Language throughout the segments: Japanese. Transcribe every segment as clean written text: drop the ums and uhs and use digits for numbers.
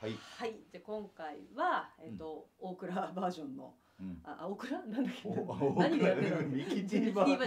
はい。 はい、じゃあ今回は大倉バージョンの、大倉なんだっけ、何でやってるの？ ミキティバージョン。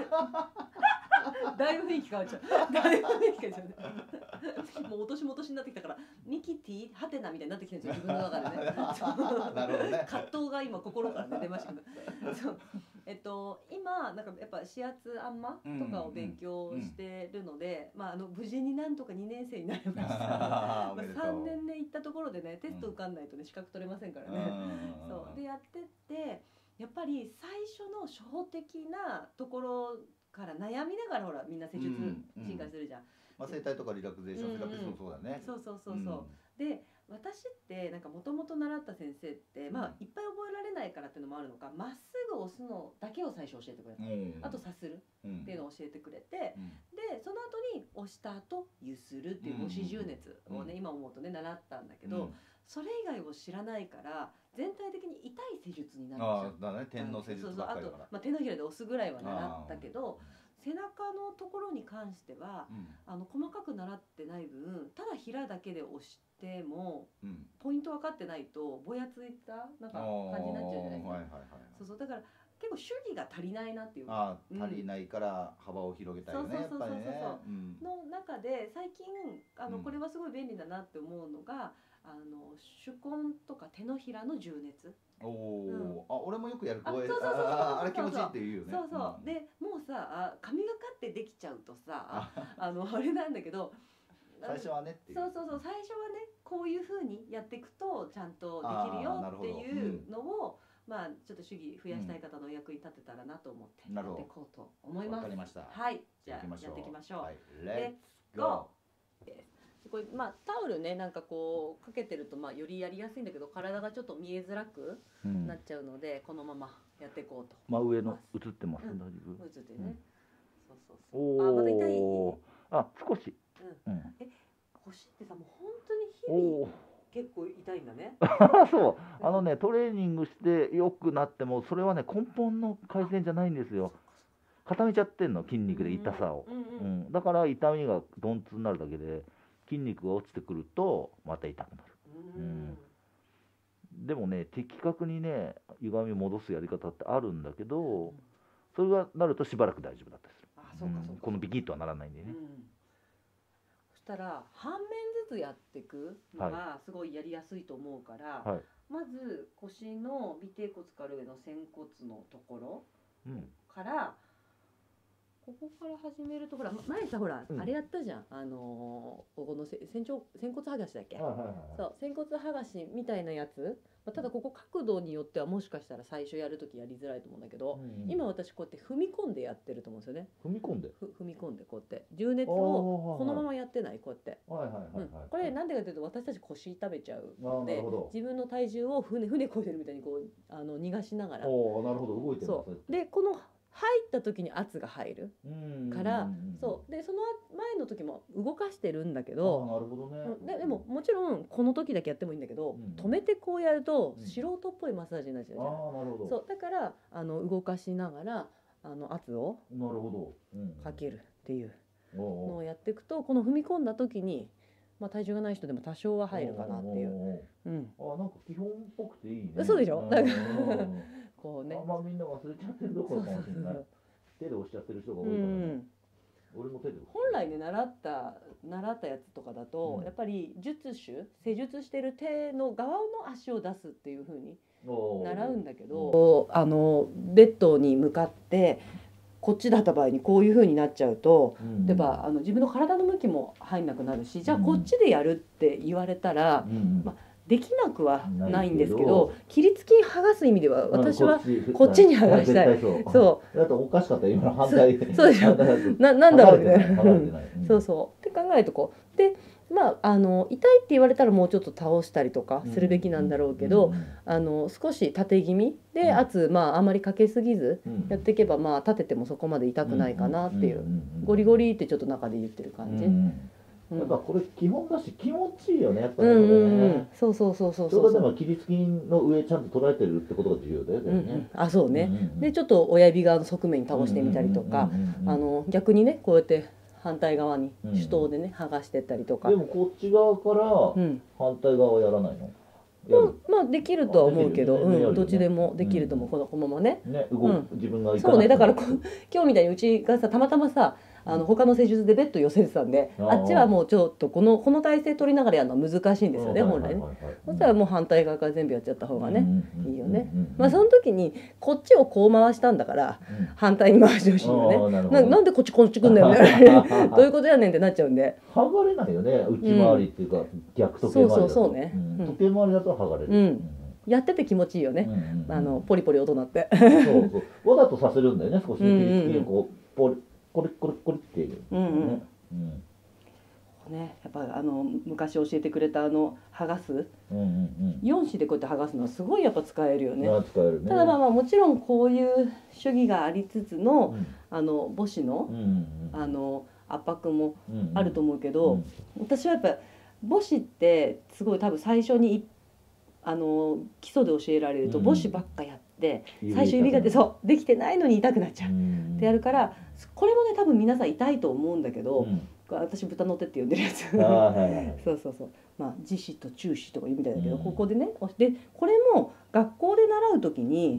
だいぶ雰囲気変わっちゃう。だいぶ雰囲気変わっちゃう。もう落とし戻しになってきたから、ミキティハテナみたいになってきてるんですよ、自分の中でね。 なるほどね。 葛藤が今心からね出ましたけど。そう。今なんかやっぱ指圧あんまとかを勉強してるので、まあ無事になんとか2年生になりました。まあ3年で行ったところでね、テスト受かんないとね資格取れませんからね。そうでやってってやっぱり最初の初歩的なところから悩みながらほらみんな施術進化するじゃん。 まあ整体とかリラクゼーションセラピストもそうだね。 そうそうそうそう。で私ってなんかもともと習った先生ってまあいっぱい覚えられないからっていうのもあるのか、まっすぐ押すのだけを最初教えてくれた。あとさするっていうのを教えてくれて、でその後に押した後ゆするっていう押し充熱をね今思うとね習ったんだけど、それ以外を知らないから全体的に痛い施術になるんですよ。 だね、点の施術ばっかりだから。 あと手のひらで押すぐらいは習ったけど。背中のところに関しては、細かく習ってない分ただひらだけで押しても、ポイント分かってないとぼやついたなんか感じになっちゃうじゃないですか。そうそうだから結構主義が足りないなっていう。 足りないから幅を広げたいよね。やっぱりね。 の中で最近これはすごい便利だなって思うのが手根とか手のひらの充熱。 俺もよくやる。あれ気持ちいいって言うよね。 そうそう。でもうさ神がかってできちゃうとさあれなんだけど。 最初はねっていう。 そうそうそう、最初はねこういう風にやっていくとちゃんとできるよっていうのをまあちょっと主義増やしたい方の役に立てたらなと思ってやっていこうと思います。 わかりました。 はい、じゃあやっていきましょう。 レッツゴー。 これタオルねなんかこうかけてるとよりやりやすいんだけど体がちょっと見えづらくなっちゃうので、このままやっていこうと。 真上の映ってます。大丈夫？ 映ってね。そうそうそう。まだ痛い？ 少し。 腰ってさもう本当に日々結構痛いんだね。 そう、トレーニングして良くなってもそれはね根本の改善じゃないんですよ。固めちゃってんの、筋肉で痛さを。だから痛みが鈍痛になるだけで、筋肉が落ちてくるとまた痛くなる。でもね的確にね歪み戻すやり方ってあるんだけど、それがなるとしばらく大丈夫だったりする。このビキッとはならないんでね。 そしたら半面ずつやっていくのがすごいやりやすいと思うから、まず腰の尾てい骨から上の仙骨のところから、ここから始めるとほら前さほらあれやったじゃん、この仙骨剥がしだっけ。そう仙骨剥がしみたいなやつ。ただここ角度によってはもしかしたら最初やるときやりづらいと思うんだけど、今私こうやって踏み込んでやってると思うんですよね。踏み込んでこうやって充熱をこのままやってないこうやって。これなんでかというと私たち腰痛めちゃうので、自分の体重を船こいでるみたいにこう逃がしながら。なるほど、動いてる。そうでこの入った時に圧が入るからそうでその前の時も動かしてるんだけど、でももちろんこの時だけやってもいいんだけど、止めてこうやると素人っぽいマッサージになっちゃうじゃん。そうだから動かしながら圧をかけるっていうのをやっていくと、この踏み込んだ時に体重がない人でも多少は入るかなっていう。なんか基本っぽくていいね。そうでしょ。こうね。みんな忘れちゃってるところかもしれない。手で押しちゃってる人が多いからね。俺も手で。本来ね習ったやつとかだとやっぱり施術してる手の側の足を出すっていう風に習うんだけど、ベッドに向かってこっちだった場合にこういう風になっちゃうと、例えば自分の体の向きも入んなくなるし、じゃあこっちでやるって言われたら、できなくはないんですけど、切り付き剥がす意味では私はこっちに剥がしたい。そう。だとおかしかった今の反対。そうでしょ。なんだろうみたいな。そうそうって考えるとこうで。痛いって言われたらもうちょっと倒したりとかするべきなんだろうけど、少し縦気味で圧あんまりかけすぎずやっていけば立ててもそこまで痛くないかなっていう、ゴリゴリってちょっと中で言ってる感じ。やっぱこれ基本だし気持ちいいよねやっぱりね。そうそうそうそうそう。それでも切り付きの上ちゃんと捉えてるってことが重要だよね。そうね。でちょっと親指側の側面に倒してみたりとか、逆にねこうやって反対側に手刀でね剥がしてったりとか。 でもこっち側から反対側はやらないの？ まあできるとは思うけど、どっちでもできると思う、このままね。 自分がそうね、だから今日みたいにうちがさたまたまさ他の施術でベッド寄せてたんで、あっちはもうちょっとこの体勢取りながらやるのは難しいんですよね、本来ね。そしたらもう反対側から全部やっちゃった方がねいいよね。まあその時にこっちをこう回したんだから反対に回してほしいよね。なんでこっち来んだよねどういうことやねんってなっちゃうんで。 剥がれないよね、内回りっていうか逆時計回りだと。 そうね、 時計回りだと剥がれる。 やってて気持ちいいよね、ポリポリ音鳴ってわざとさせるんだよね、少しこうポリコリコリコリっていうね。やっぱ昔教えてくれた剥がす4子でこうやって剥がすのはすごいやっぱ使えるよね。ただまあもちろんこういう主義がありつつの母子の圧迫もあると思うけど、私はやっぱ母子ってすごい多分最初に基礎で教えられると母子ばっかやって最初指ができてないのに痛くなっちゃうってやるから、これもね多分皆さん痛いと思うんだけど、私豚の手って呼んでるやつそうまあ慈子と忠子とか言うみたいだけど、ここでねでこれも学校で習う時に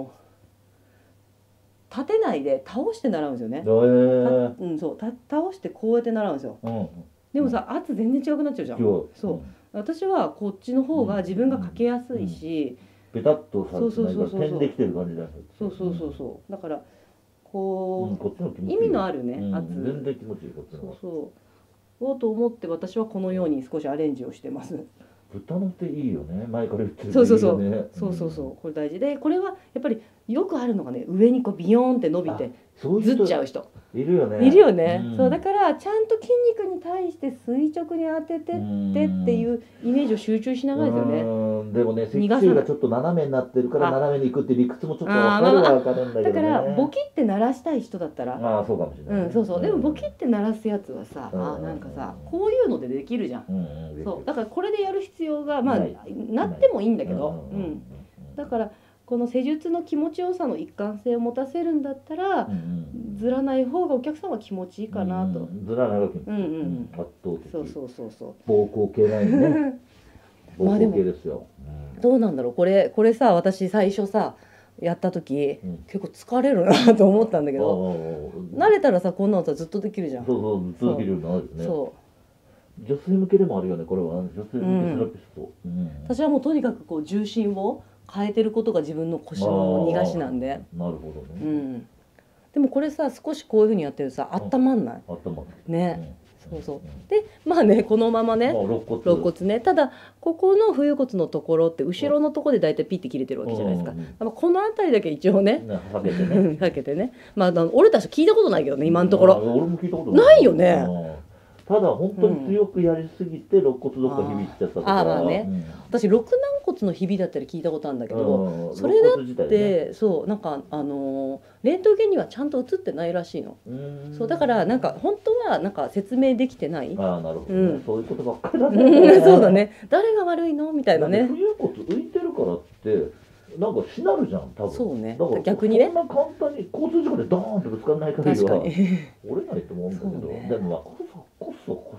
立てないで倒して習うんですよね。そう倒してこうやって習うんですよ。でもさ圧全然違くなっちゃうじゃん。そう私はこっちの方が自分がかけやすいし、 ペタッとされてないから点できてる感じだよ。 そうだからこう意味のあるね圧全然気持ちいいこっちの。 そうと思って私はこのように少しアレンジをしてます。 豚の手いいよね、前から言ってるよね。 そうこれ大事で、これはやっぱりよくあるのがね、上にこうビヨーンって伸びてずっちゃう人いるよね。 そうだからちゃんと筋肉に対して垂直に当ててってっていうイメージを集中しながらですよね。 でもね、脊柱がちょっと斜めになってるから斜めに行くって理屈もちょっと分かるんだけどね。 だからボキって鳴らしたい人だったらそうかもしれない。 でもボキって鳴らすやつはさ、なんかさこういうのでできるじゃん。そうだからこれでやる必要がまあなってもいいんだけど、だからこの施術の気持ちよさの一貫性を持たせるんだったらずらない方がお客さんは気持ちいいかなと。 ずらないわけ。圧倒的。 そう膀胱系ないね。膀胱系ですよ。 どうなんだろう、これさ、私最初さやった時結構疲れるなと思ったんだけど、慣れたらさこんなのさずっとできるじゃん。 ずっとできるようになるよね。女性向けでもあるよね、これは。女性向けセラピスト。 私はもうとにかくこう重心を変えてることが自分の腰の逃がしなんで。 なるほどね。 でもこれさ少しこういうふうにやってるとさ温まんない？ 温まるね。でまあねこのままね肋骨ね、ただここの冬骨のところって後ろのところで大体ピッて切れてるわけじゃないですか。この辺りだけ一応ねかけてね、まあ俺たち聞いたことないけどね今のところ。 俺も聞いたことないよね。 ただ本当に強くやりすぎて肋骨どっか響いちゃったとか。 まあね、私肋軟骨のひびだったり聞いたことあるんだけど、それだってそうなんかレントゲンにはちゃんと映ってないらしいの。そうだからなんか本当はなんか説明できてない。 なるほどね。そういうことばっかりだね。 そうだね。誰が悪いのみたいなね。 冬骨浮いてるからってなんかしなるじゃん多分。 そうね。逆にね。 そんな簡単に交通事故でドーンってぶつからない限りは折れないと思うんだけど、でも骨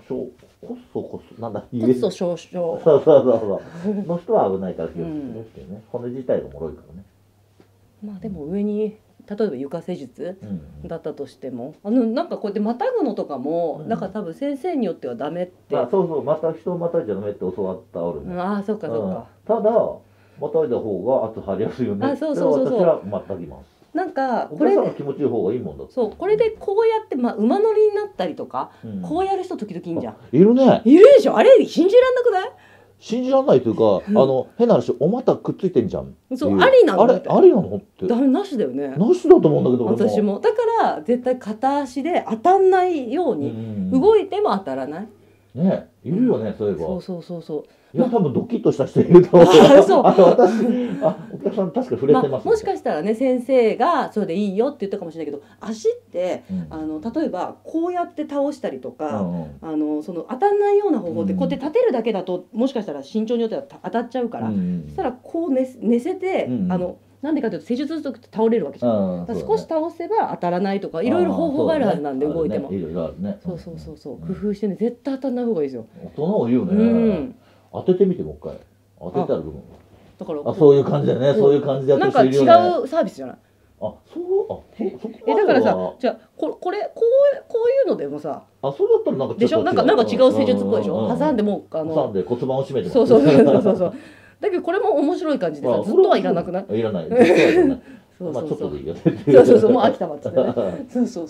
粗しょう症の人は危ないから気をつけてですね。骨自体が脆いからね。 まあでも上に例えば床施術だったとしてもなんかこうやってまたぐのとかもなんか多分先生によってはダメって。 また人をまたいじゃダメって教わったあるね。 そうかそうか。 ただまたいだ方が圧張りやすいよね。私はまたぎます。 なんかこれで気持ちいい方がいいもんだ。 そうこれでこうやって馬乗りになったりとかこうやる人時々いいんじゃん。 いるね。 いるでしょ。あれ信じらんなくない？ 信じらんないというか変な話お股くっついてんじゃん。 そうありなの？ あれありなのって。 ダメなしだよね。 なしだと思うんだけど私も。だから絶対片足で当たんないように動いても当たらない。 ねいるよねそういえば。 そう。 いや多分ドキッとした人いると思う。お客さん確か触れてます。 もしかしたらね先生がそれでいいよって言ったかもしれないけど、足って例えばこうやって倒したりとかその当たんないような方法でこうやって立てるだけだともしかしたら身長によっては当たっちゃうから、そしたらこう寝せてなんでかというと施術する時って倒れるわけじゃん。少し倒せば当たらないとかいろいろ方法があるはずなんで、動いても。 いろいろあるね。 そうそうそうそう、工夫してね、絶対当たらない方がいいですよ。 大人はいいよね。当ててみてもう一回。当てたらどう？ だからそういう感じだよね。そういう感じでやってくれるよね。 なんか違うサービスじゃない？だからさ、じゃあこういうのでもさ、 それだったらなんかでしょ、なんか違う施術っぽいでしょ。挟んでも挟んで骨盤を締めて。 そう。だけどこれも面白い感じでさ、ずっとはいらなくない？いらない。 そうちょっとでいいよ。 そう、もう飽きたわっつってね。そう。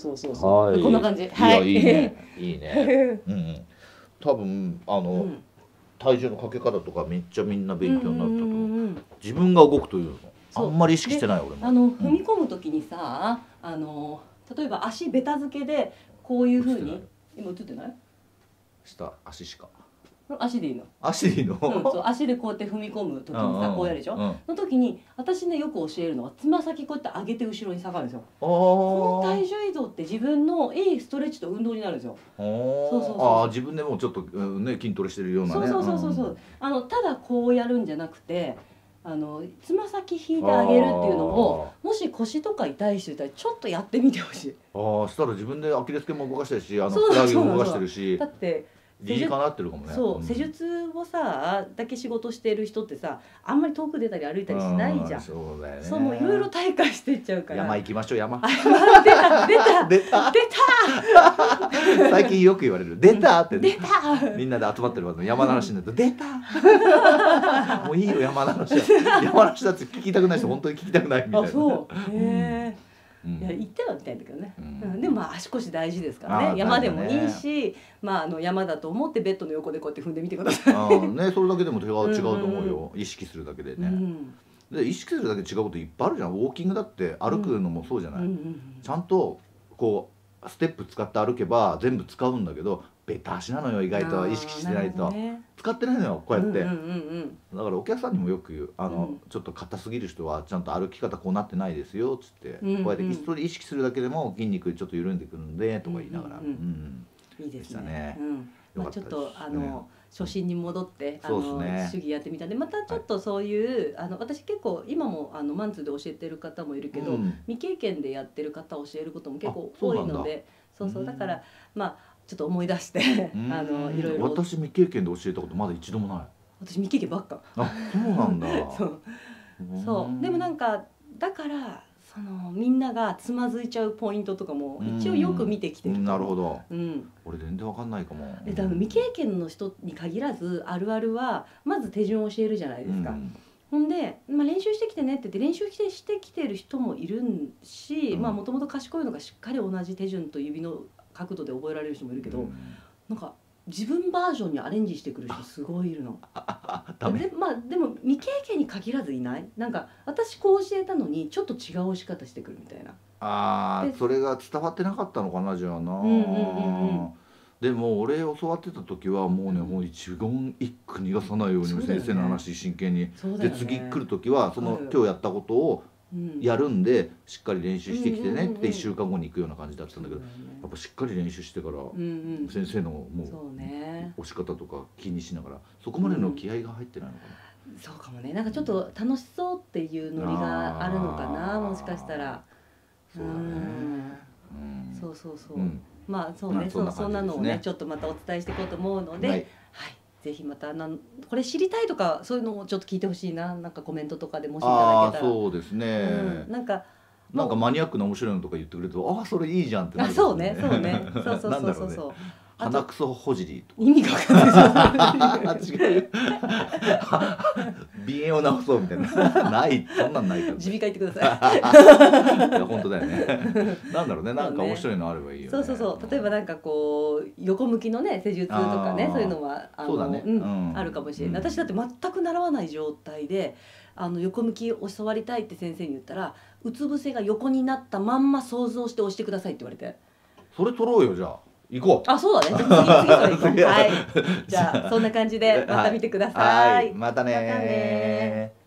こんな感じ。はい。 いいね。いいね。多分体重のかけ方とかめっちゃみんな勉強になったと思う。自分が動くというのあんまり意識してない俺も。 踏み込む時にさ、例えば足ベタ付けでこういう風に、今映ってない？ 下足しか。 足でいいの？ 足でいいの？ そう、足でこうやって踏み込む時にさ、こうやるでしょ？の時に私ね、よく教えるのはつま先こうやって上げて後ろに下がるんですよ。この体重移動って自分のいいストレッチと運動になるんですよ。そう。 自分でもちょっとね、筋トレしてるようなね。 そう。ただこうやるんじゃなくて、つま先引いてあげるっていうのを、もし腰とか痛い人いたらちょっとやってみてほしい。 したら自分でアキレス腱も動かしてるし、ふくらはぎも動かしてるし。 だって理にかなってるかもね。 そう、施術をさだけ仕事してる人ってさ、あんまり遠く出たり歩いたりしないじゃん。 そうだよね。 そう、もういろいろ大会してっちゃうから。 山行きましょう。山。 出た。 最近よく言われる。出たって。 出た。 みんなで集まってる場所山の話になると出た。もういいよ山の話。山の話だって聞きたくない人本当に聞きたくないみたいな。 そう。いや、行ってはみたいんだけどね。でも足腰大事ですからね。山でもいいし、山だと思ってベッドの横でこうやって踏んでみてください。 ね、それだけでも違うと思うよ。意識するだけでね。で意識するだけで違うこといっぱいあるじゃん。ウォーキングだって歩くのもそうじゃない。ちゃんとこうステップ使って歩けば全部使うんだけど、ベタ足なのよ。意外と意識してないと使ってないのよ、こうやって。だからお客さんにもよく言う、ちょっと硬すぎる人はちゃんと歩き方こうなってないですよっつって、こうやって一人意識するだけでも筋肉ちょっと緩んでくるんでとか言いながら。 いいですね。ちょっと初心に戻って手技やってみたんで、またちょっとそういう私結構今もマンツーで教えてる方もいるけど、未経験でやってる方を教えることも結構多いので、そうだからちょっと思い出していろいろ。 私未経験で教えたことまだ一度もない。 私未経験ばっか。 そうなんだ。 そうでもなんかだからみんながつまずいちゃうポイントとかも一応よく見てきてる。 なるほど。俺全然わかんないかも。 未経験の人に限らずあるあるはまず手順を教えるじゃないですか。ほんで練習してきてねって言って練習してきてる人もいるし、もともと賢いのがしっかり同じ手順と指の角度で覚えられる人もいるけど、なんか自分バージョンにアレンジしてくる人すごいいるの。でも未経験に限らずいない？なんか私こう教えたのにちょっと違う教し方してくるみたいな。 それが伝わってなかったのかな、じゃあな。でも俺教わってた時はもうね、もう一言一句逃がさないように先生の話真剣に。で次来る時は今日やったことをやるんでしっかり練習してきてねって1週間後に行くような感じだったんだけど、やっぱしっかり練習してから先生のもう押し方とか気にしながら、そこまでの気合が入ってないのかな。 そうかもね。なんかちょっと楽しそうっていうノリがあるのかな、もしかしたら。 そうだね。 そう。そうね、そんなのをねちょっとまたお伝えしていこうと思うので、ぜひまたこれ知りたいとかそういうのをちょっと聞いてほしいな。なんかコメントとかでもしいただけたら。 そうですね。なんかマニアックな面白いのとか言ってくれると、それいいじゃんってなる。 そうね。そう。 鼻くそほじり意味が分かんない。 違う。鼻炎を治そうみたいな。ない、そんなんないから。 耳鼻科行ってください。いや本当だよね。なんだろうね、なんか面白いのあればいいよね。 そう。例えばなんかこう横向きのね施術とかね、そういうのはあるかもしれない。私だって全く習わない状態で横向きを教わりたいって先生に言ったら、うつ伏せが横になったまんま想像して押してくださいって言われて。 それ取ろうよ、じゃあ。行こう。 そうだね。次それ行こう。はい。じゃあそんな感じでまた見てください。 またね。